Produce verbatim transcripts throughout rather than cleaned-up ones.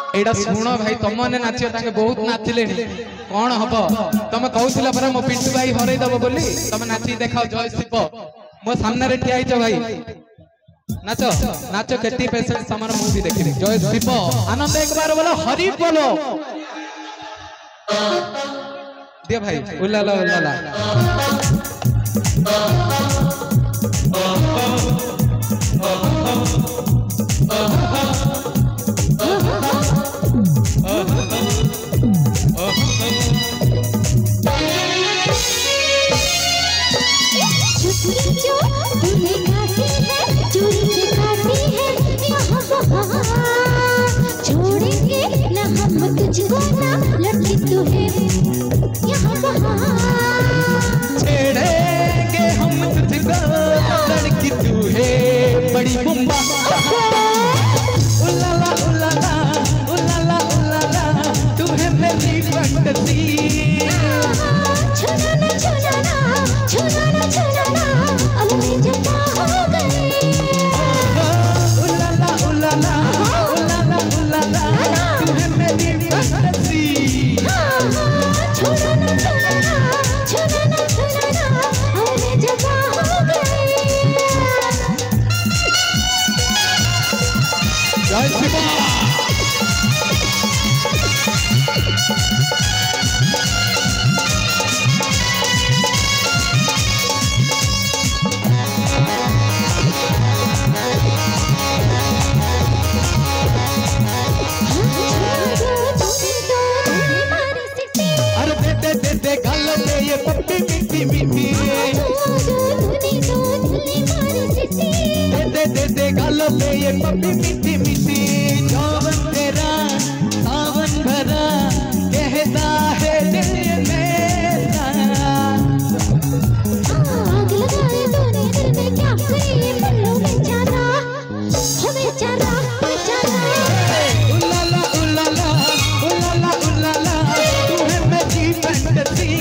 एडा सुनो भाई तुम मैंने नाचियो ताके बहुत नाचिले कौन हम तुम कहूला पर मो पिंटू भाई हरई दब बोली तुम नाची देखाओ जय शिव मो सामने रे ठिया हिच भाई नाचो नाचो केटी पेशेंट समर मु भी देखि जय शिव आनंद एक बार बोलो हरि बोलो दिया भाई उलाला उलाला छोड़ेंगे ना हम तुझको ना लड़की तू है यहाँ वहाँ छेड़ेंगे हम तुझको लड़की तू है बड़ी बुम्बा उलाला उलाला उलाला उलाला तू है मेरी फंटसी छुना ना छुना ना छुना ना छुना ना अब मैं जमा हो गई उलाला उलाला उलाला उलाला तू है मेरी फंटसी छुना ना छुना ना छुना ना छुना ना अब मैं जमा हो गई जय शिव ये पप्पी मीठी मीठी दे दे दे गालों पे ये पप्पी मीठी मीठी जौवन तेरा सावन भरा कहता है दिल मेरा आग लगाए तूने दिल में क्या करी पल्लू बेचारा हो बेचारा बेचारा उलाला उलाला उलाला उलाला तू है मेरी फंटसी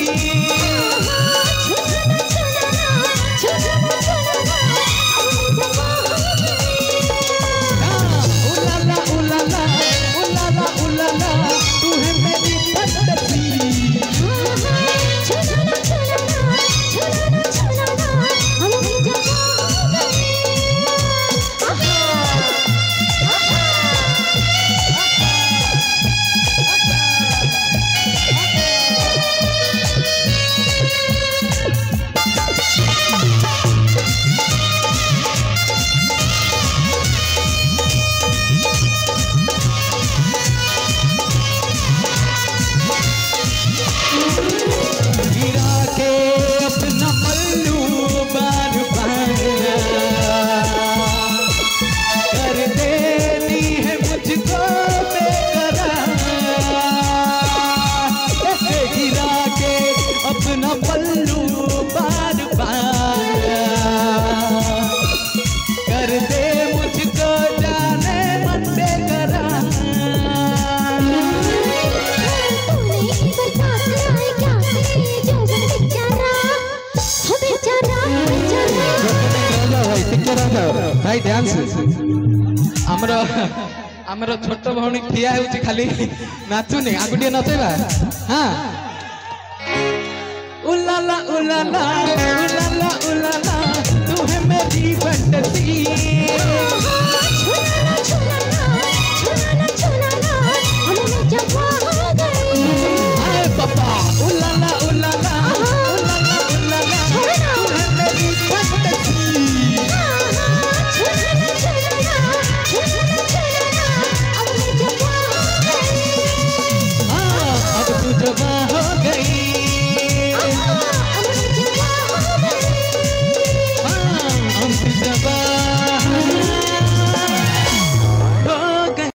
भाई ध्यान से हमर हमर छोट भौणी ठिया होची खाली नाचुनी आगुटिए नचेबा हां उलाला उलाला उलाला उलाला तू है मेरी फंटसी